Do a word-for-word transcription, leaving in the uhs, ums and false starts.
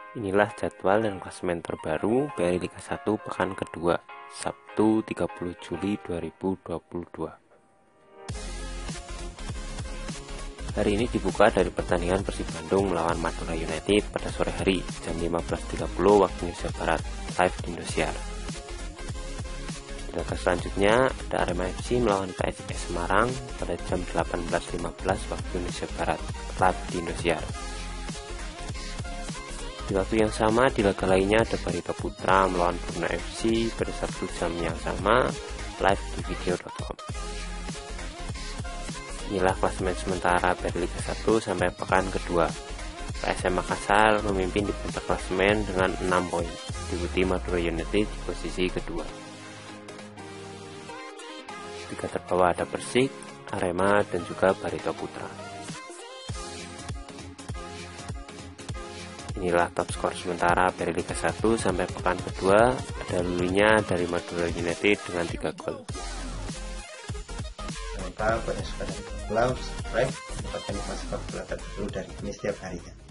Inilah jadwal dan klasemen terbaru B R I Liga satu pekan kedua, Sabtu tiga puluh Juli dua ribu dua puluh dua. Hari ini dibuka dari pertandingan Persib Bandung melawan Madura United pada sore hari jam lima belas tiga puluh waktu Indonesia Barat, live di Indosiar. Laga selanjutnya ada Arema F C melawan P S I S Semarang pada jam delapan belas lima belas waktu Indonesia Barat, live di Indosiar. Di waktu yang sama di laga lainnya ada Barito Putra melawan Borneo F C pada Sabtu jam yang sama, live di video titik com. Inilah klasemen sementara B R I Liga satu sampai pekan kedua. P S M Makassar memimpin di puncak klasemen dengan enam poin, diikuti Madura United di posisi kedua. Tiga terbawah ada Persik, Arema, dan juga Barito Putra. Inilah top skor sementara B R I Liga satu sampai pekan kedua. Ada lulunya dari Madura United dengan tiga gol. Jangan lupa pada suka dan like, subscribe, mendapatkan informasi bola terbaru dari kami setiap harinya.